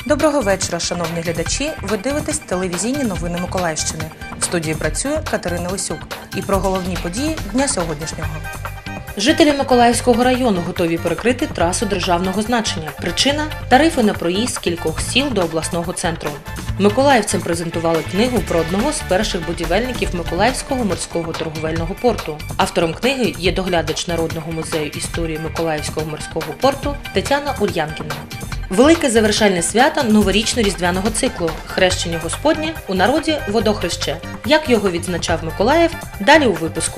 Доброго вечора, шановні глядачі! Ви дивитесь телевізійні новини Миколаївщини. В студії працює Катерина Лисюк. І про головні події дня сьогоднішнього. Жителі Миколаївського району готові перекрити трасу державного значення. Причина – тарифи на проїзд з кількох сіл до обласного центру. Миколаївцям презентували книгу про одного з перших будівельників Миколаївського морського торговельного порту. Автором книги є доглядач Народного музею історії Миколаївського морського порту Тетяна Ульянкіна. Велике завершальне свято новорічно-різдвяного циклу – Хрещення Господнє, у народі Водохреще. Як його відзначав Миколаїв – далі у випуску.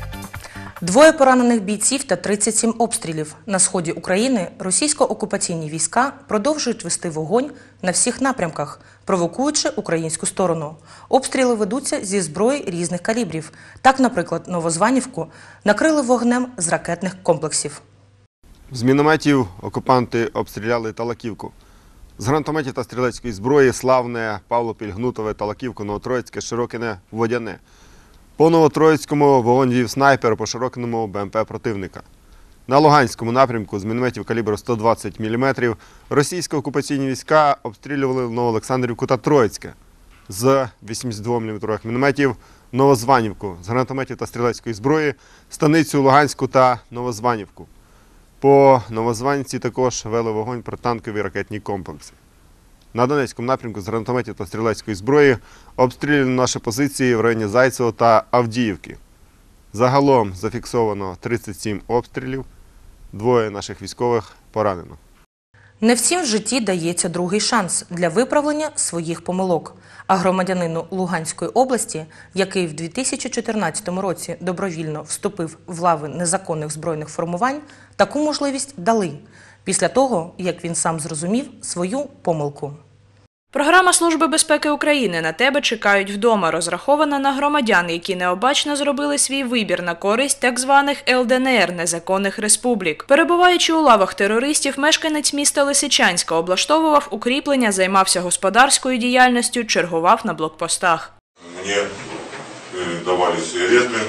2 поранених бійців та 37 обстрілів. На сході України російсько-окупаційні війська продовжують вести вогонь на всіх напрямках, провокуючи українську сторону. Обстріли ведуться зі зброї різних калібрів. Так, наприклад, Новозванівку накрили вогнем з ракетних комплексів. З мінометів окупанти обстріляли Талаківку. З гранатометів та стрілецької зброї Славне, Павлопіль-Гнутове, Талаківку, Новотроїцьке, Широкине, Водяне. По Новотроїцькому вогонь вів снайпер, по Широкиному – БМП противника. На Луганському напрямку з мінометів калібру 120 мм російсько-окупаційні війська обстрілювали Новоолександрівку та Троїцьке. З 82 мм мінометів Новозванівку, з гранатометів та стрілецької зброї Станицю Луганську та Новозванівку. По Новозванівці також вели вогонь протитанкові ракетні комплекси. На Донецькому напрямку з гранатометів та стрілецької зброї обстріляно наші позиції в районі Зайцево та Авдіївки. Загалом зафіксовано 37 обстрілів, 2 наших військових поранено. Не всім в житті дається другий шанс для виправлення своїх помилок. А громадянину Луганської області, який в 2014 році добровільно вступив в лави незаконних збройних формувань, таку можливість дали, після того, як він сам зрозумів свою помилку. Програма Служби безпеки України «На тебе чекають вдома» розрахована на громадян, які необачно зробили свій вибір на користь так званих ЛДНР – незаконних республік. Перебуваючи у лавах терористів, мешканець міста Лисичанська облаштовував укріплення, займався господарською діяльністю, чергував на блокпостах. Мені давали сигарети,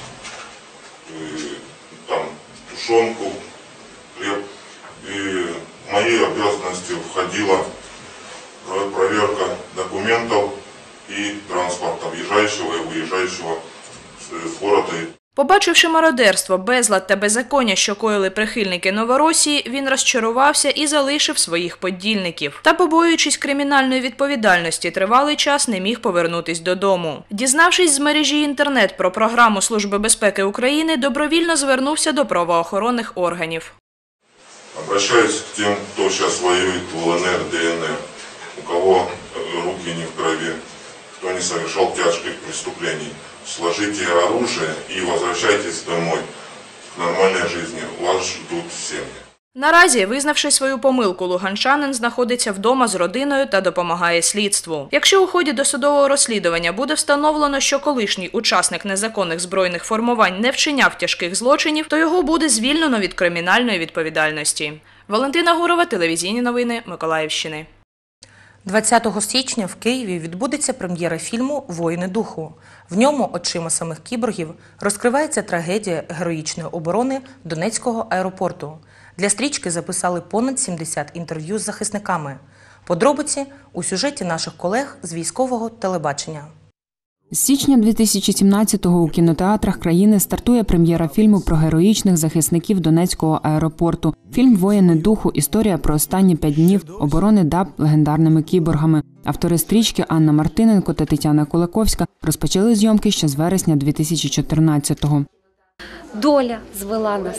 там тушонку, хліб. І в мої обов'язки входила проверка документов и транспорта, въезжающего и выезжающего с города. Побачивши мародерство, безлад та беззаконня, що коїли прихильники Новоросії, він розчарувався і залишив своїх подільників. Та, побоюючись кримінальної відповідальності, тривалий час не міг повернутись додому. Дізнавшись з мережі інтернет про програму Служби безпеки України, добровільно звернувся до правоохоронних органів. Обращаюсь к тем, кто сейчас воюет в ЛНР, ДНР. У кого руки не в крови, кто не совершал тяжких преступлений. Сложите оружие и возвращайтесь домой к нормальной жизни. Вас ждут семьи. Наразі, визнавши свою помилку, луганчанин знаходиться вдома з родиною та допомагає слідству. Якщо у ході досудового розслідування буде встановлено, що колишній учасник незаконних збройних формувань не вчиняв тяжких злочинів, то його буде звільнено від кримінальної відповідальності. Валентина Гурова, телевізійні новини Миколаївщини. 20 січня в Києві відбудеться прем'єра фільму «Воїни духу». В ньому очима самих кіборгів розкривається трагедія героїчної оборони Донецького аеропорту. Для стрічки записали понад 70 інтерв'ю з захисниками. Подробиці у сюжеті наших колег з військового телебачення. З січня 2017-го у кінотеатрах країни стартує прем'єра фільму про героїчних захисників Донецького аеропорту. Фільм «Воїни духу» – історія про останні 5 днів оборони ДАБ легендарними кіборгами. Автори стрічки Анна Мартиненко та Тетяна Кулаковська розпочали зйомки ще з вересня 2014-го. Доля звела нас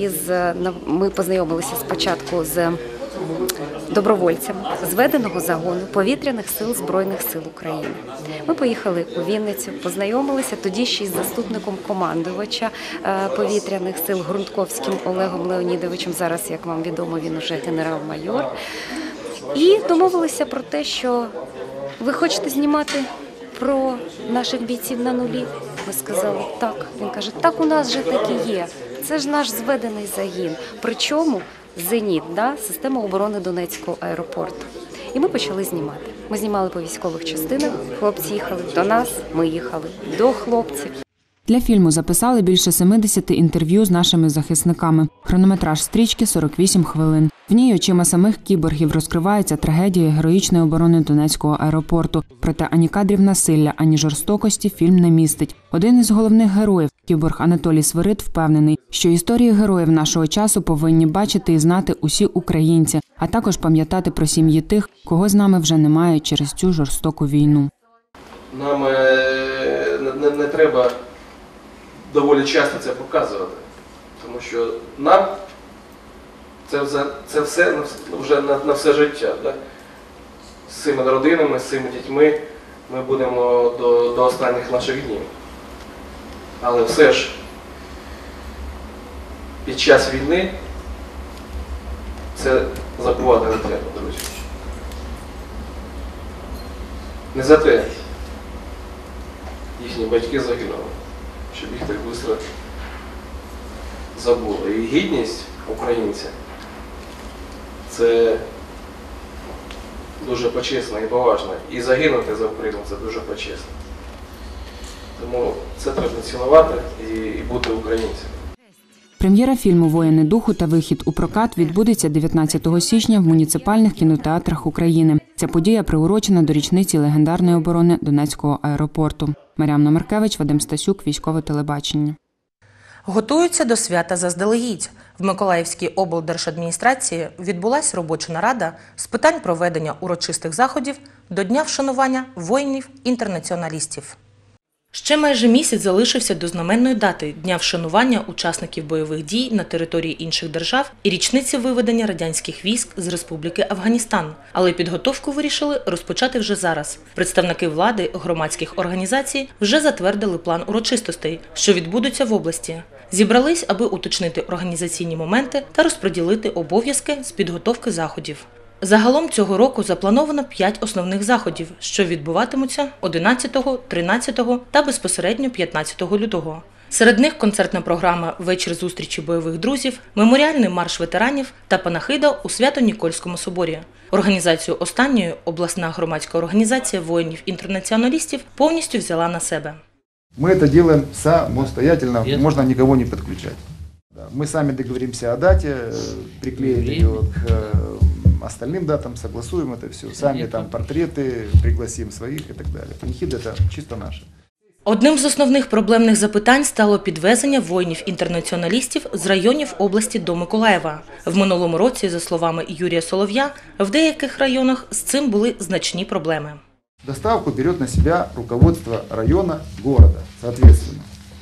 ми познайомилися спочатку з добровольцями зведеного загону повітряних сил Збройних сил України. Ми поїхали у Вінницю, познайомилися тоді ще із заступником командувача повітряних сил Грунтковським Олегом Леонідовичем. Зараз, як вам відомо, він уже генерал-майор. І домовилися про те, що ви хочете знімати про наших бійців на нулі? Ми сказали, так. Він каже, так у нас же таки є. Це ж наш зведений загін. Причому «Зеніт», система оборони Донецького аеропорту. І ми почали знімати. Ми знімали по військових частинах, хлопці їхали до нас, ми їхали до хлопців. Для фільму записали більше 70 інтерв'ю з нашими захисниками. Хронометраж стрічки – 48 хвилин. В ній очима самих кіборгів розкривається трагедія героїчної оборони Донецького аеропорту. Проте ані кадрів насилля, ані жорстокості фільм не містить. Один із головних героїв, кіборг Анатолій Свирид, впевнений, що історії героїв нашого часу повинні бачити і знати усі українці, а також пам'ятати про сім'ї тих, кого з нами вже немає через цю жорстоку війну. Нам не треба доволі часто це показувати, тому що нам це все вже на все життя. Да? З цими родинами, з цими дітьми ми будемо до останніх наших днів. Але все ж під час війни це забувати не треба, друзі. Не за те їхні батьки загинули, щоб їх так швидко забули. І гідність українця – це дуже почесно і поважно. І загинути за Україну – це дуже почесно. Тому це треба цінувати і бути українцем. Прем'єра фільму «Воїни духу» та вихід у прокат відбудеться 19 січня в муніципальних кінотеатрах України. Ця подія приурочена до річниці легендарної оборони Донецького аеропорту. Мар'яна Маркевич, Вадим Стасюк, Військове телебачення. Готуються до свята заздалегідь. В Миколаївській облдержадміністрації відбулася робоча нарада з питань проведення урочистих заходів до Дня вшанування воїнів-інтернаціоналістів. Ще майже місяць залишився до знаменної дати – Дня вшанування учасників бойових дій на території інших держав і річниці виведення радянських військ з Республіки Афганістан. Але підготовку вирішили розпочати вже зараз. Представники влади, громадських організацій вже затвердили план урочистостей, що відбудуться в області. Зібрались, аби уточнити організаційні моменти та розподілити обов'язки з підготовки заходів. Загалом цього року заплановано 5 основних заходів, що відбуватимуться 11, 13 та безпосередньо 15 лютого. Серед них концертна програма «Вечір зустрічі бойових друзів», меморіальний марш ветеранів та панахида у Свято-Нікольському соборі. Організацію останньої обласна громадська організація воїнів-інтернаціоналістів повністю взяла на себе. Мы это делаем самостоятельно, можно никого не подключать. Мы сами договоримся о дате, приклеим ее к остальным датам, согласуем это все, сами там портреты, пригласим своих и так далее. Панихида – это чисто наше. Одним з основних проблемних запитань стало підвезення воїнів-інтернаціоналістів з районів області до Миколаєва. В минулому році, за словами Юрія Солов'я, в деяких районах з цим були значні проблеми. Доставку берет на себя руководство района, города, соответственно.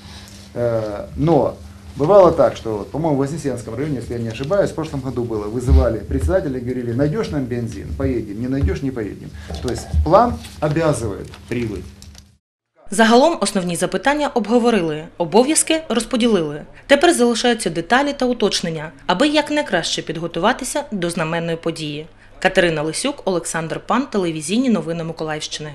Но бывало так, что, по-моему, в Вознесенском районе, если я не ошибаюсь, в прошлом году было, вызывали председателя и говорили: найдешь нам бензин, поедем, не найдешь, не поедем. То есть план обязывает прибыть. Загалом основні запитання обговорили, обов'язки розподілили. Тепер залишаються деталі та уточнення, аби якнайкраще підготуватися до знаменної події. Катерина Лисюк, Олександр Пан, телевізійні новини Миколаївщини.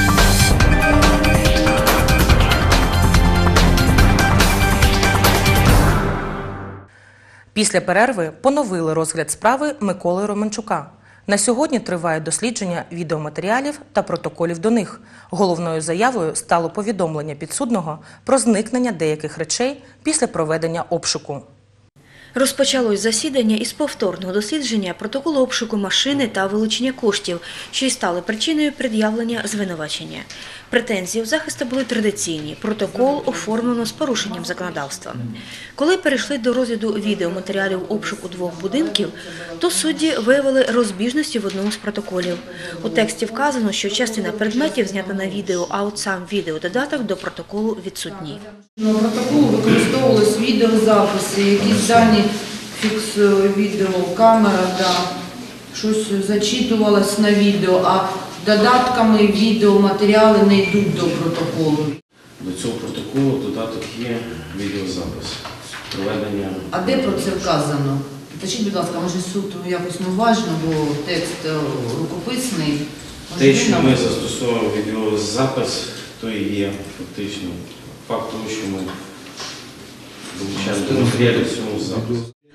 Після перерви поновили розгляд справи Миколи Романчука. На сьогодні триває дослідження відеоматеріалів та протоколів до них. Головною заявою стало повідомлення підсудного про зникнення деяких речей після проведення обшуку. Розпочалось засідання із повторного дослідження протоколу обшуку машини та вилучення коштів, що й стали причиною пред'явлення звинувачення. Претензії у захисту були традиційні. Протокол оформлено з порушенням законодавства. Коли перейшли до розгляду відеоматеріалів обшуку 2 будинків, то судді виявили розбіжності в одному з протоколів. У тексті вказано, що частина предметів знята на відео, а от сам відеододаток до протоколу відсутній. На протоколу використовувалися відеозаписи, якісь дані відеокамера, щось зачитувалось на відео, а додатками відеоматеріали не йдуть до протоколу. До цього протоколу додаток є відеозапис. Проведення. А де про це вказано? Скажіть, будь ласка, може суд якось неуважно, бо текст рукописний. Те, що ми застосовуємо відеозапис, то і є фактично факт того, що ми долучаємо до матеріалів цього запису.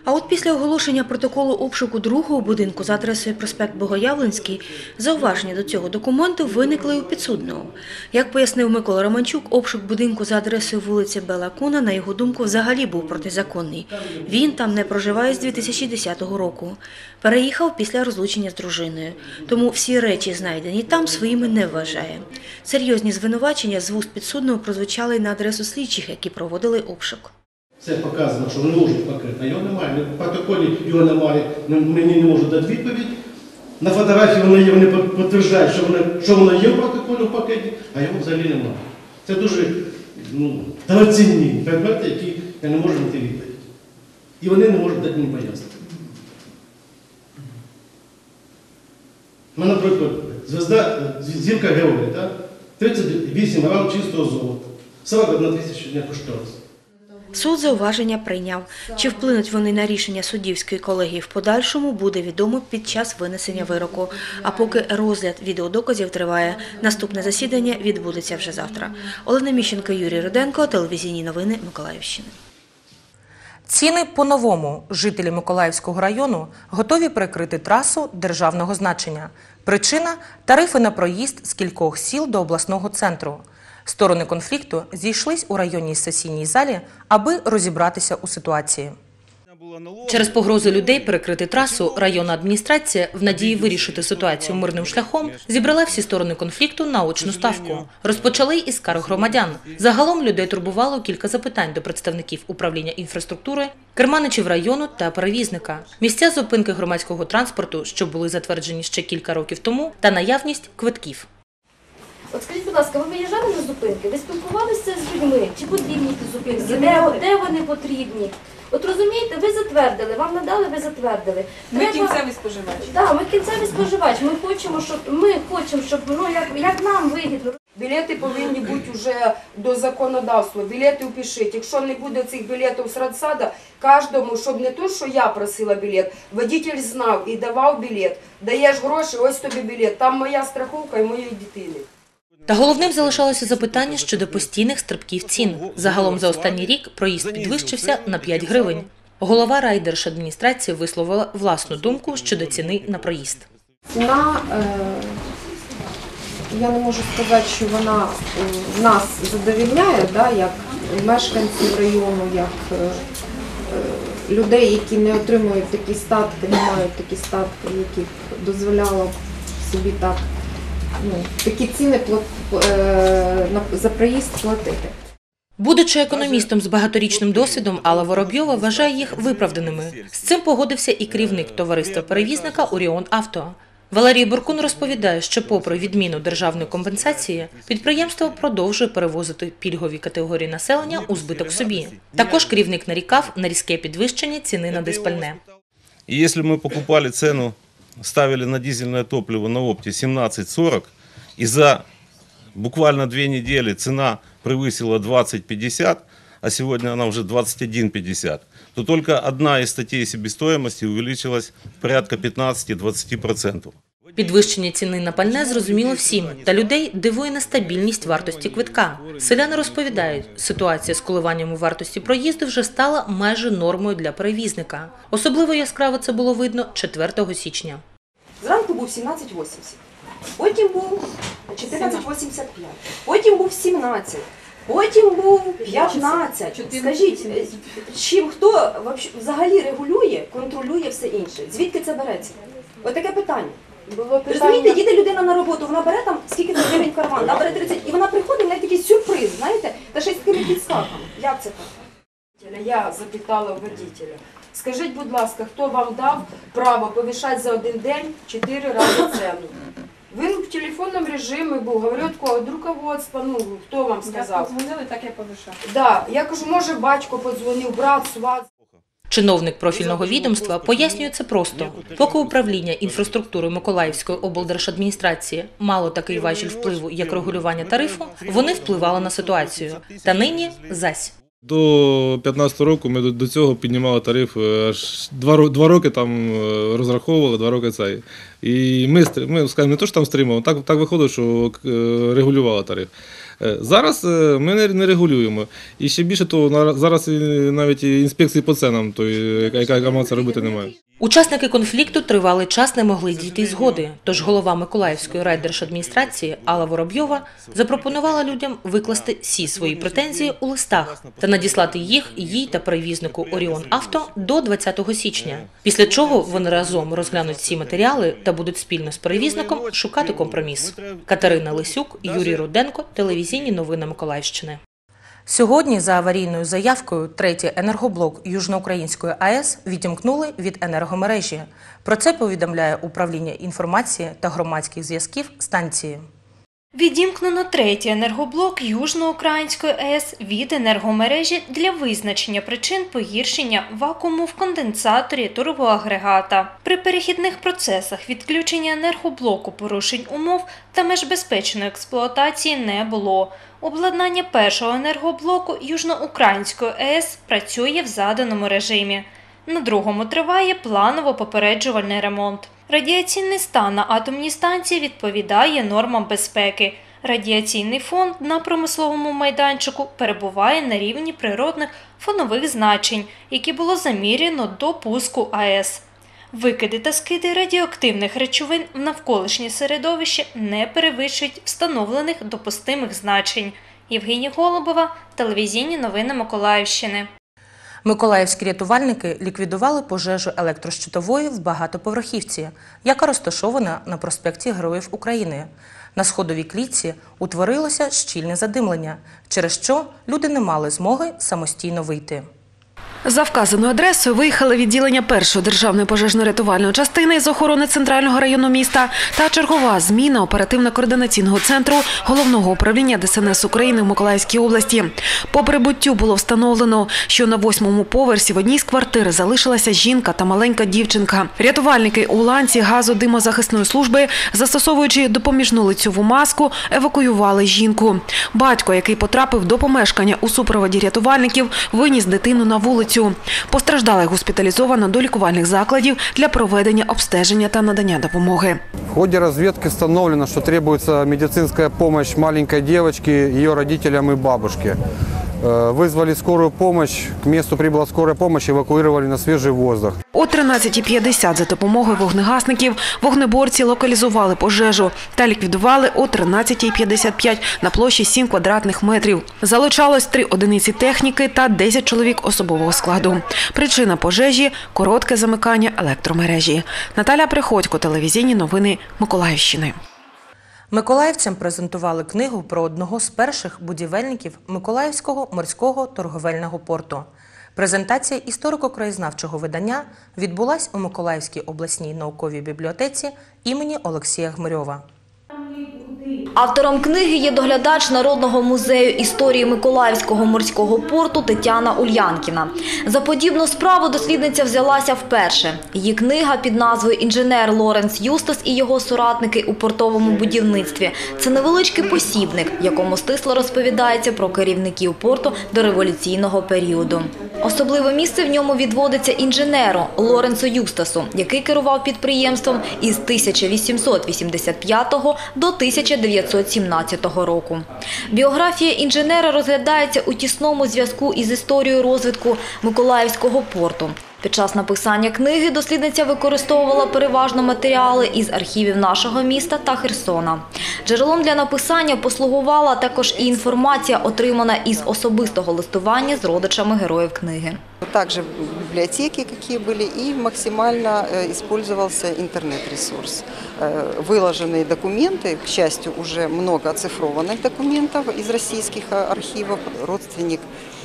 А от після оголошення протоколу обшуку другого будинку за адресою проспект Богоявленський зауваження до цього документу виникли у підсудного. Як пояснив Микола Романчук, обшук будинку за адресою вулиці Бела Куна, на його думку, взагалі був протизаконний. Він там не проживає з 2010 року. Переїхав після розлучення з дружиною. Тому всі речі, знайдені там, своїми не вважає. Серйозні звинувачення з вуст підсудного прозвучали на адресу слідчих, які проводили обшук. Це показано, що ложить пакет, а його немає. В протоколі його немає, мені не можуть дати відповідь. На фотографії воно є, вони підтверджують, що воно є в протоколі в пакеті, а його взагалі немає. Це дуже дорогоцінні предмети, які я не можу знайти відповідь. І вони не можуть дати мені пояснити. У мене, наприклад, зірка Георгія, 38 грам чистого золота, 41 тисяча дня кошторис. Суд зауваження прийняв. Чи вплинуть вони на рішення суддівської колегії в подальшому, буде відомо під час винесення вироку. А поки розгляд відеодоказів триває, наступне засідання відбудеться вже завтра. Олена Міщенко, Юрій Руденко, телевізійні новини Миколаївщини. Ціни по-новому. Жителі Миколаївського району готові перекрити трасу державного значення. Причина – тарифи на проїзд з кількох сіл до обласного центру. Сторони конфлікту зійшлись у районній сесійній залі, аби розібратися у ситуації. Через погрозу людей перекрити трасу районна адміністрація в надії вирішити ситуацію мирним шляхом зібрала всі сторони конфлікту на очну ставку. Розпочали із скарг громадян. Загалом людей турбувало кілька запитань до представників управління інфраструктури, керманичів району та перевізника. Місця зупинки громадського транспорту, що були затверджені ще кілька років тому, та наявність квитків. От скажіть, будь ласка, ви виїжджали на зупинки, ви спілкувалися з людьми, чи потрібні ті зупинки, де вони потрібні? От розумієте, ви затвердили, вам надали, ви затвердили. Ми кінцевий споживач. Так, ми кінцевий споживач, ми хочемо, щоб як нам вигідно. Білети повинні бути вже до законодавства, білети впишіть. Якщо не буде цих білетів з Радсада, кожному, щоб не то, що я просила білет, водитель знав і давав білет. Даєш гроші, ось тобі білет, там моя страховка і моєї дитини. Та головним залишалося запитання щодо постійних стрибків цін. Загалом за останній рік проїзд підвищився на 5 гривень. Голова райдержадміністрації висловила власну думку щодо ціни на проїзд. Ціна, я не можу сказати, що вона нас задовольняє, як мешканців району, як людей, які не отримують такі статки, не мають такі статки, які б дозволяло собі такі ціни за проїзд платити. Будучи економістом з багаторічним досвідом, Алла Воробйова вважає їх виправданими. З цим погодився і керівник товариства-перевізника «Оріон Авто». Валерій Буркун розповідає, що попри відміну державної компенсації, підприємство продовжує перевозити пільгові категорії населення у збиток собі. Також керівник нарікав на різке підвищення ціни на диспальне. І якщо ми покупали ціну, ставили на дизельное топливо на опте 17,40, и за буквально 2 недели цена превысила 20,50, а сегодня она уже 21,50, то только одна из статей себестоимости увеличилась порядка 15-20%. Підвищення ціни на пальне зрозуміло всім, та людей дивує нестабільність вартості квитка. Селяни розповідають, ситуація з коливанням у вартості проїзду вже стала майже нормою для перевізника. Особливо яскраво це було видно 4 січня. Зранку був 17,80, потім був 14,85, потім був 17, потім був 15. Скажіть, хто взагалі регулює, контролює все інше? Звідки це береться? Ось таке питання. Розумієте, їде людина на роботу, вона бере там скільки гривень карман, вона бере 30, і вона приходить, в неї такий сюрприз, знаєте, та ще й з такими підскаками. Як це так? Я запитала у водителя, скажіть, будь ласка, хто вам дав право повишати за один день 4 рази ціну? Він в телефонному режимі був, говорив від руководства, хто вам сказав? Як подзвонили, так я повишав. Так, я кажу, може батько подзвонив, брат, сват. Чиновник профільного відомства пояснює це просто. Поки управління інфраструктури Миколаївської облдержадміністрації мало такий важіль впливу, як регулювання тарифу, вони впливали на ситуацію. Та нині – зась. До 2015 року ми до цього піднімали тариф, аж 2 роки там розраховували, 2 роки цей. І ми скажімо, не то, що там стримували, так виходить, що регулювали тариф. Зараз ми не регулюємо. І ще більше того, зараз навіть інспекції по ценам, яка має це робити, немає. Учасники конфлікту тривалий час не могли дійти згоди, тож голова Миколаївської райдержадміністрації Алла Воробйова запропонувала людям викласти всі свої претензії у листах та надіслати їх їй та перевізнику «Оріон Авто» до 20 січня, після чого вони разом розглянуть всі матеріали та будуть спільно з перевізником шукати компроміс. Катерина Лисюк, Юрій Руденко, телевізійні новини Миколаївщини. Сьогодні за аварійною заявкою третій енергоблок Южноукраїнської АЕС відімкнули від енергомережі. Про це повідомляє Управління інформації та громадських зв'язків станції. Відімкнено третій енергоблок Южноукраїнської АЕС від енергомережі для визначення причин погіршення вакууму в конденсаторі турбоагрегата. При перехідних процесах відключення енергоблоку порушень умов та меж безпечної експлуатації не було. Обладнання першого енергоблоку Южноукраїнської АЕС працює в заданому режимі. На другому триває планово-попереджувальний ремонт. Радіаційний стан на атомній станції відповідає нормам безпеки. Радіаційний фон на промисловому майданчику перебуває на рівні природних фонових значень, які було заміряно до пуску АЕС. Викиди та скиди радіоактивних речовин в навколишнє середовище не перевищують встановлених допустимих значень. Євгенія Голубова, телевізійні новини Миколаївщини. Миколаївські рятувальники ліквідували пожежу електрощитової в багатоповерхівці, яка розташована на проспекті Героїв України. На сходовій клітці утворилося щільне задимлення, через що люди не мали змоги самостійно вийти. За вказаною адресою виїхали відділення першої державної пожежно-рятувальної частини з охорони центрального району міста та чергова зміна оперативно-координаційного центру Головного управління ДСНС України в Миколаївській області. По прибуттю було встановлено, що на 8-му поверсі в одній з квартир залишилася жінка та маленька дівчинка. Рятувальники у ланці газодимозахисної служби, застосовуючи допоміжну лицьову маску, евакуювали жінку. Батько, який потрапив до помешкання у супроводі рятувальників, виніс дитину на вулицю. Постраждалих госпіталізовано до лікувальних закладів для проведення обстеження та надання допомоги. В ходе разведки встановлено, що требується медицинська допомога маленької дівчинки, її родителям і бабушці. Вызвали скорую помощь, к месту прибыла скорая помощь, эвакуировали на свежий воздух. О 13:50 за допомогою вогнегасників вогнеборці локалізували пожежу та ліквідували о 13:55 на площі 7 квадратних метрів. Залучалось 3 одиниці техніки та 10 чоловік особового складу. Причина пожежі – коротке замикання електромережі. Наталя Приходько, телевізійні новини Миколаївщини. Миколаївцям презентували книгу про одного з перших будівельників Миколаївського морського торговельного порту. Презентація історико-краєзнавчого видання відбулась у Миколаївській обласній науковій бібліотеці імені Олексія Гмирьова. Автором книги є доглядач Народного музею історії Миколаївського морського порту Тетяна Ульянкіна. За подібну справу дослідниця взялася вперше. Її книга під назвою «Інженер Лоренс Юстас і його соратники у портовому будівництві» – це невеличкий посібник, в якому стисло розповідається про керівників порту до революційного періоду. Особливе місце в ньому відводиться інженеру Лоренсу Юстасу, який керував підприємством із 1885 до 1917 року. Біографія інженера розглядається у тісному зв'язку із історією розвитку Миколаївського порту. Під час написання книги дослідниця використовувала переважно матеріали із архівів нашого міста та Херсона. Джерелом для написання послугувала також і інформація, отримана із особистого листування з родичами героїв книги. Также библиотеки, какие были, и максимально использовался интернет-ресурс. Выложенные документы, к счастью, уже много оцифрованных документов из российских архивов. Родственник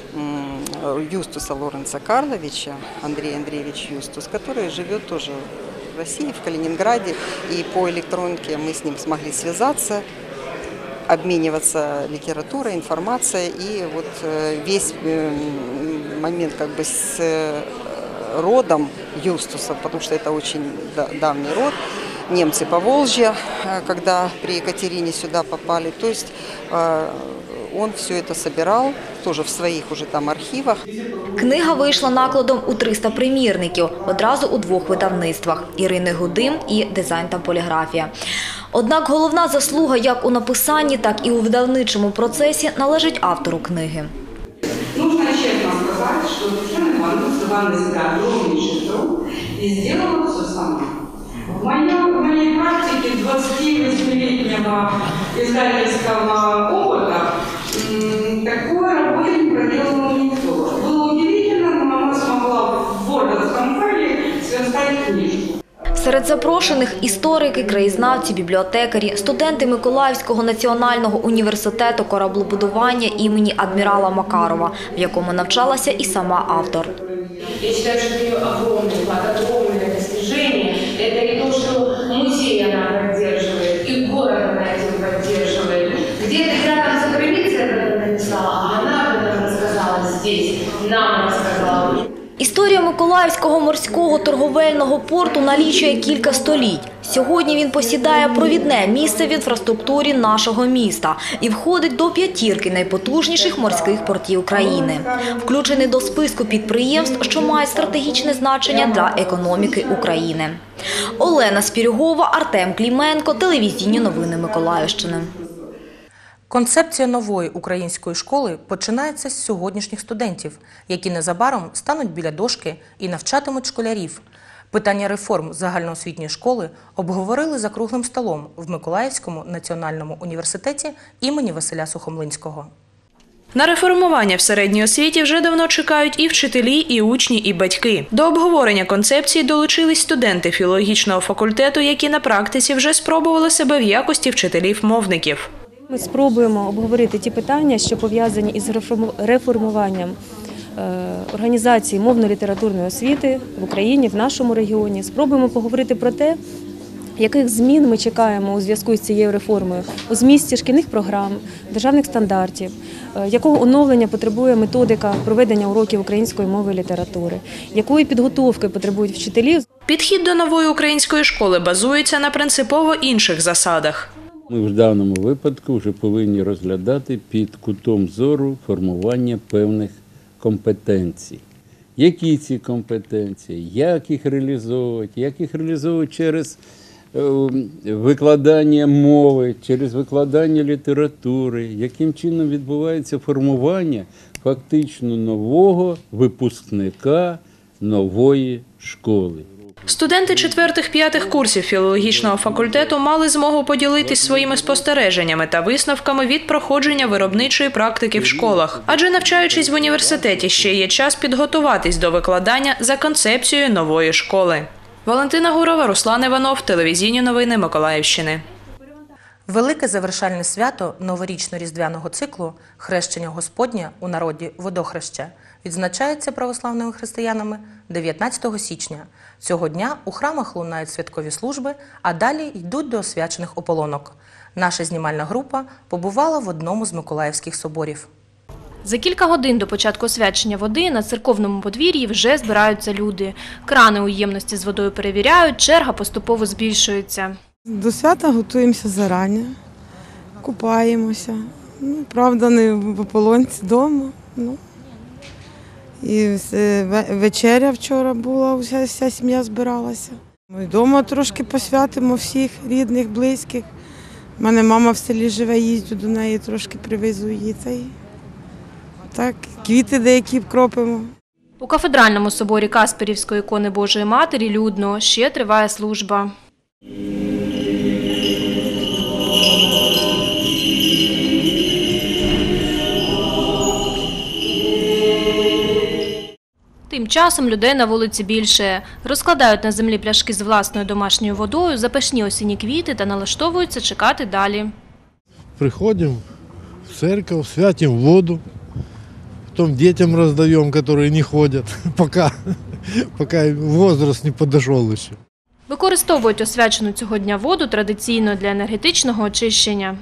Юстуса Лоренса Карловича, Андрей Андреевич Юстус, который живет тоже в России, в Калининграде, и по электронке мы с ним смогли связаться, обмениваться литературой, информацией, и вот весь момент как бы с родом Юстуса, потому что это очень давний род, немцы Поволжья, когда при Екатерине сюда попали. То есть он все это собирал, тоже в своих уже там архивах. Книга вийшла накладом у 300 примірників, одразу у 2 видавництвах – Ірини Гудим і «Дизайн та поліграфія». Однак головна заслуга як у написанні, так і у видавничому процесі належить автору книги. Нужно честно сказать, что Татьяна Ивановна взяла на себя огромнейший труд и сделала все сама. В моей практике 28-летнего издательского опыта такой работы не проделала никто. Было удивительно, но она смогла в вордовском файле сверстать книжку. Серед запрошених – історики, краєзнавці, бібліотекарі, студенти Миколаївського національного університету кораблебудування імені адмірала Макарова, в якому навчалася і сама автор. Я считаю, что это ее огромный вклад, огромное достижение. Это и то, что музей она поддерживает, и город она этим поддерживает. Где-то рядом за границей об этом написала, а она об этом рассказала здесь, нам рассказала. Історія Миколаївського морського торговельного порту налічує кілька століть. Сьогодні він посідає провідне місце в інфраструктурі нашого міста і входить до 5 найпотужніших морських портів країни. Включений до списку підприємств, що мають стратегічне значення для економіки України. Олена Спірюгова, Артем Кліменко, телевізійні новини Миколаївщини. Концепція нової української школи починається з сьогоднішніх студентів, які незабаром стануть біля дошки і навчатимуть школярів. Питання реформ загальноосвітньої школи обговорили за круглим столом в Миколаївському національному університеті імені Василя Сухомлинського. На реформування в середній освіті вже давно чекають і вчителі, і учні, і батьки. До обговорення концепції долучились студенти філологічного факультету, які на практиці вже спробували себе в якості вчителів-мовників. Ми спробуємо обговорити ті питання, що пов'язані із реформуванням організації мовно-літературної освіти в Україні, в нашому регіоні. Спробуємо поговорити про те, яких змін ми чекаємо у зв'язку з цією реформою у змісті шкільних програм, державних стандартів, якого оновлення потребує методика проведення уроків української мови і літератури, якої підготовки потребують вчителі. Підхід до нової української школи базується на принципово інших засадах. Ми в даному випадку вже повинні розглядати під кутом зору формування певних компетенцій. Які ці компетенції, як їх реалізовувати через викладання мови, через викладання літератури, яким чином відбувається формування фактично нового випускника нової школи. Студенти 4-5 курсів філологічного факультету мали змогу поділитись своїми спостереженнями та висновками від проходження виробничої практики в школах. Адже навчаючись в університеті, ще є час підготуватись до викладання за концепцією нової школи. Валентина Гурова, Руслан Іванов, телевізійні новини Миколаївщини. Велике завершальне свято новорічно-різдвяного циклу «Хрещення Господня» у народі «Водохреща» відзначається православними християнами 19 січня. Цього дня у храмах лунають святкові служби, а далі йдуть до освячених ополонок. Наша знімальна група побувала в одному з миколаївських соборів. За кілька годин до початку освячення води на церковному подвір'ї вже збираються люди. Крани у ємності з водою перевіряють, черга поступово збільшується. До свята готуємося зарані, купаємося. Правда, не в ополонці вдома. І вечеря вчора була, вся сім'я збиралася. Ми вдома трошки посвятимо всіх рідних, близьких. У мене мама в селі живе, їздю до неї, трошки привезу її. Так, квіти деякі вкропимо. У кафедральному соборі Касперівської ікони Божої Матері людно, ще триває служба. Тим часом людей на вулиці більше. Розкладають на землі пляшки з власною домашньою водою, запашні осінні квіти та налаштовуються чекати далі. Приходимо в церковь, святим воду, потім дітям роздаємо, які не ходять, поки возраст не підійшов ще. Використовують освячену цього дня воду традиційно для енергетичного очищення.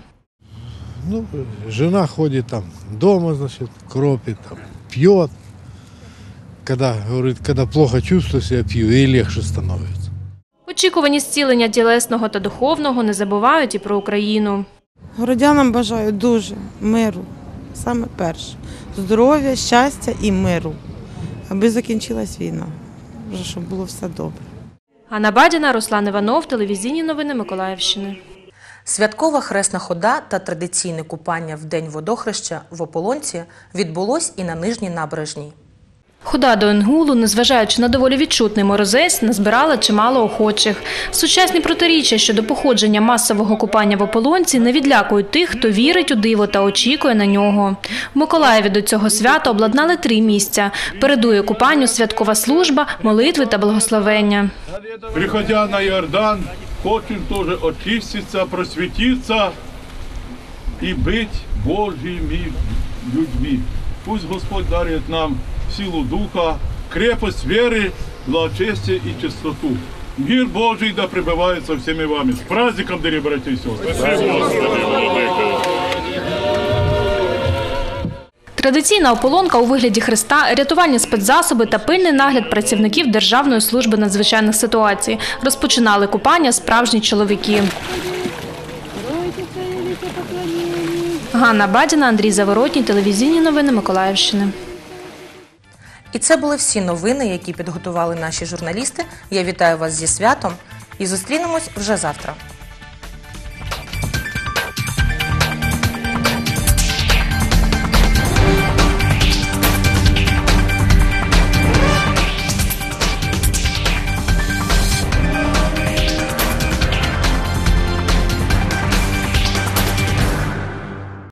Жена ходить там вдома, кропить, п'є. Когда плохо чувствую себя, пью, и легче становится. очікувані зцілення тілесного та духовного, не забувають і про Україну. Городянам бажаю дуже миру, саме перше. Здоров'я, щастя і миру, аби закінчилась війна, щоб було все добре. Ганна Бадіна, Руслан Іванов, телевізійні новини Миколаївщини. Святкова хресна хода та традиційне купання в день водохреща в Ополонці відбулось і на Нижній набережній. Хода до Інгулу, незважаючи на доволі відчутний морозець, назбирала чимало охочих. Сучасні протиріччя щодо походження масового купання в Ополонці не відлякують тих, хто вірить у диво та очікує на нього. В Миколаєві до цього свята обладнали 3 місця. Передує купанню святкова служба, молитви та благословення. Приходя на Иордан, хочем тоже очиститься, просветиться и быть Божьими людьми. Пусть Господь дарит нам силу духа, крепость веры, благочестие и чистоту. Мир Божий да пребывает со всеми вами. С праздником, дорогие братья и сестры! Спасибо, Господи, владыка! Традиційна ополонка у вигляді хреста, рятувальні спецзасоби та пильний нагляд працівників Державної служби надзвичайних ситуацій. Розпочинали купання справжні чоловіки. Ганна Бадіна, Андрій Заворотній, телевізійні новини Миколаївщини. І це були всі новини, які підготували наші журналісти. Я вітаю вас зі святом і зустрінемось вже завтра.